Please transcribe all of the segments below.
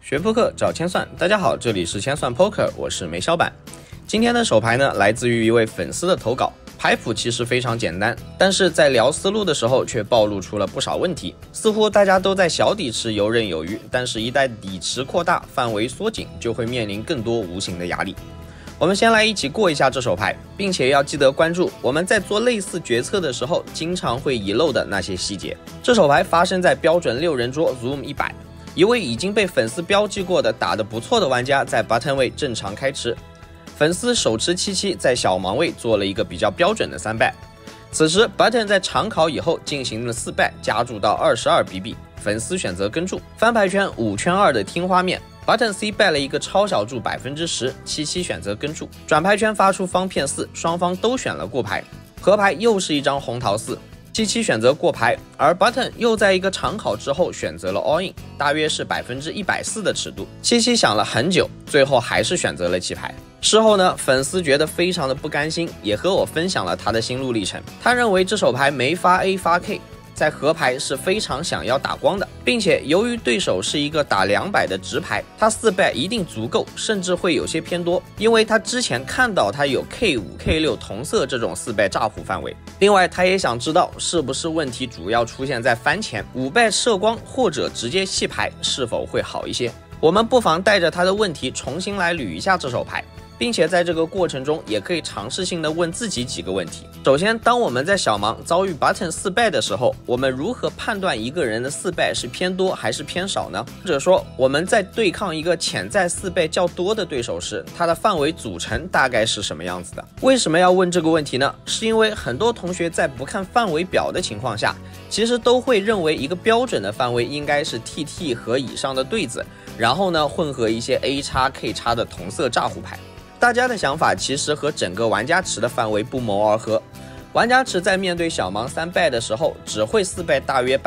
学扑克找千算，大家好，这里是千算 Poker， 我是梅小板。今天的手牌呢，来自于一位粉丝的投稿。牌谱其实非常简单，但是在聊思路的时候却暴露出了不少问题。似乎大家都在小底池游刃有余，但是一旦底池扩大，范围缩紧，就会面临更多无形的压力。我们先来一起过一下这手牌，并且要记得关注我们在做类似决策的时候经常会遗漏的那些细节。这手牌发生在标准6人桌 Zoom 100，一位已经被粉丝标记过的打得不错的玩家在 button 位正常开池，粉丝手持77在小盲位做了一个比较标准的3 bet， 此时 button 在长考以后进行了4 bet 加注到22 BB， 粉丝选择跟注，翻牌圈5圈2的听花面， button C bet 了一个超小注 10%， 77选择跟注，转牌圈发出方片4，双方都选了过牌，合牌又是一张红桃4。77选择过牌，而 button 又在一个长考之后选择了 all in， 大约是140%的尺度。77想了很久，最后还是选择了弃牌。事后呢，粉丝觉得非常的不甘心，也和我分享了他的心路历程。他认为这手牌没发 A 发 K， 在合牌是非常想要打光的，并且由于对手是一个打200的直牌，他4 bet 一定足够，甚至会有些偏多，因为他之前看到他有 K5、K6 同色这种4 bet 炸胡范围。另外他也想知道是不是问题主要出现在翻前5 bet 射光或者直接弃牌是否会好一些。我们不妨带着他的问题重新来捋一下这手牌，并且在这个过程中也可以尝试性的问自己几个问题。首先，当我们在小盲遭遇 button 4 bet 的时候，我们如何判断一个人的4 bet 是偏多还是偏少呢？或者说我们在对抗一个潜在4 bet 较多的对手时，它的范围组成大概是什么样子的？为什么要问这个问题呢？是因为很多同学在不看范围表的情况下，其实都会认为一个标准的范围应该是 TT 和以上的对子，然后呢混合一些 A 叉 K 叉的同色炸胡牌。大家的想法其实和整个玩家池的范围不谋而合。玩家池在面对小盲3 bet 的时候，只会4 bet 大约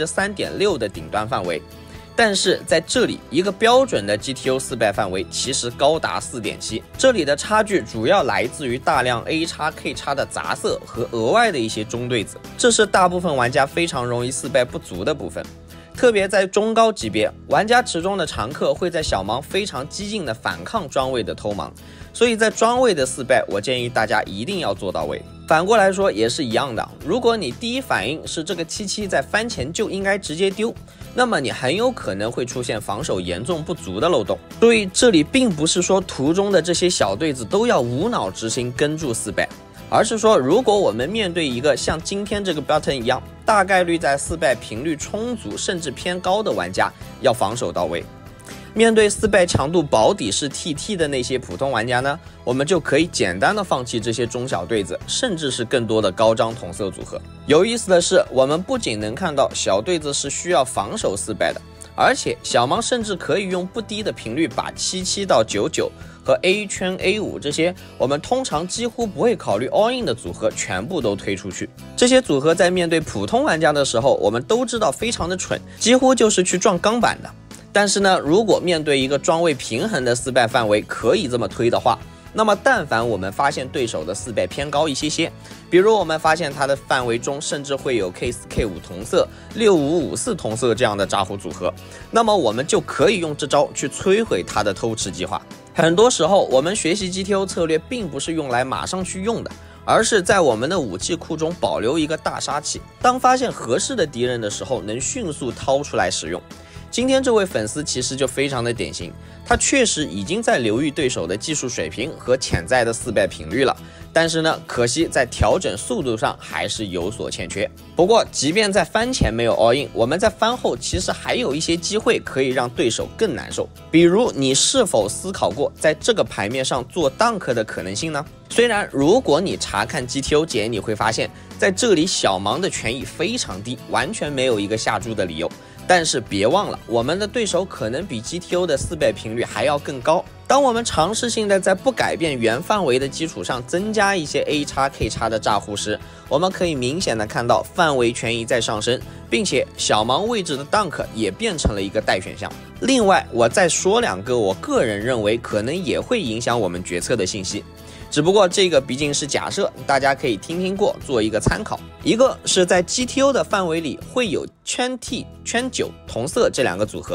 3.6% 的顶端范围，但是在这里一个标准的 GTO 4 bet 范围其实高达 4.7%， 这里的差距主要来自于大量 A 叉 K 叉的杂色和额外的一些中对子，这是大部分玩家非常容易4 bet 不足的部分。特别在中高级别，玩家池中的常客会在小盲非常激进的反抗庄位的偷盲，所以在庄位的4 bet 我建议大家一定要做到位。反过来说也是一样的，如果你第一反应是这个77在翻前就应该直接丢，那么你很有可能会出现防守严重不足的漏洞。所以这里并不是说图中的这些小对子都要无脑执行跟注4 bet，而是说如果我们面对一个像今天这个 button 一样大概率在4 bet 频率充足甚至偏高的玩家，要防守到位。面对4 bet 强度保底是 TT 的那些普通玩家呢，我们就可以简单的放弃这些中小对子，甚至是更多的高张同色组合。有意思的是，我们不仅能看到小对子是需要防守4 bet 的，而且小盲甚至可以用不低的频率把77到99和 A 圈 A5 这些我们通常几乎不会考虑 all in 的组合全部都推出去。这些组合在面对普通玩家的时候，我们都知道非常的蠢，几乎就是去撞钢板的。但是呢，如果面对一个庄位平衡的4 bet 范围可以这么推的话，那么但凡我们发现对手的4 bet 偏高一些，比如我们发现它的范围中甚至会有 K4、K5 同色、6554同色这样的炸胡组合，那么我们就可以用这招去摧毁它的偷吃计划。很多时候我们学习 GTO 策略并不是用来马上去用的，而是在我们的武器库中保留一个大杀器，当发现合适的敌人的时候能迅速掏出来使用。今天这位粉丝其实就非常的典型，他确实已经在留意对手的技术水平和潜在的4 bet 频率了，但是呢，可惜在调整速度上还是有所欠缺。不过即便在翻前没有 all in， 我们在翻后其实还有一些机会可以让对手更难受。比如你是否思考过在这个牌面上做 dunk 的可能性呢？虽然如果你查看 GTO 解，你会发现在这里小盲的权益非常低，完全没有一个下注的理由，但是别忘了我们的对手可能比 GTO 的4 bet 频率还要更高。当我们尝试性的在不改变原范围的基础上增加一些 A 叉 K 叉的炸胡时，我们可以明显的看到范围权益在上升，并且小盲位置的 dunk 也变成了一个待选项。另外我再说2个我个人认为可能也会影响我们决策的信息，只不过这个毕竟是假设，大家可以听听过做一个参考。一个是在 GTO 的范围里会有圈 T、圈9同色这2个组合，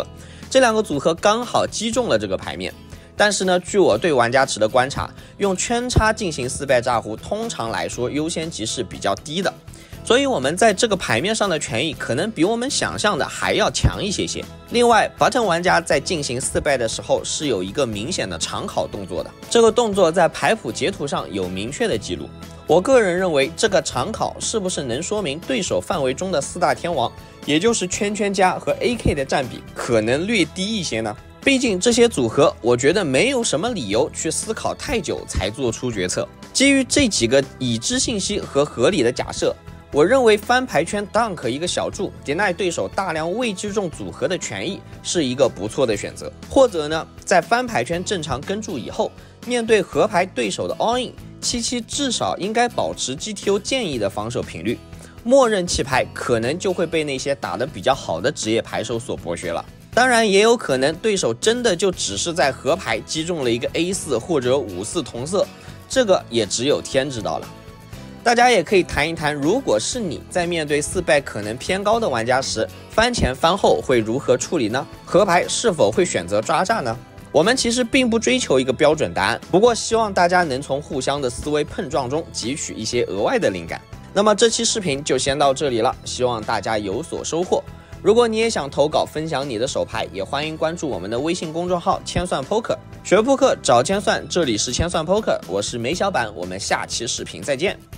这两个组合刚好击中了这个牌面。但是呢，据我对玩家池的观察，用圈叉进行4败炸胡通常来说优先级是比较低的，所以我们在这个牌面上的权益可能比我们想象的还要强一些些。另外 button 玩家在进行4败的时候是有一个明显的长考动作的，这个动作在牌谱截图上有明确的记录。我个人认为这个长考是不是能说明对手范围中的4大天王，也就是圈圈加和 AK 的占比可能略低一些呢？毕竟这些组合我觉得没有什么理由去思考太久才做出决策。基于这几个已知信息和合理的假设，我认为翻牌圈 dunk 一个小注 deny 对手大量未击中组合的权益是一个不错的选择。或者呢，在翻牌圈正常跟注以后，面对合牌对手的 all in， 77至少应该保持 GTO 建议的防守频率，默认弃牌可能就会被那些打得比较好的职业牌手所剥削了。当然也有可能对手真的就只是在合牌击中了一个 A4 或者5-4同色，这个也只有天知道了。大家也可以谈一谈，如果是你在面对4败可能偏高的玩家时，翻前翻后会如何处理呢？合牌是否会选择抓炸呢？我们其实并不追求一个标准答案，不过希望大家能从互相的思维碰撞中汲取一些额外的灵感。那么这期视频就先到这里了，希望大家有所收获。如果你也想投稿分享你的手牌，也欢迎关注我们的微信公众号千算 Poker， 学扑克找千算，这里是千算 Poker， 我是梅小板，我们下期视频再见。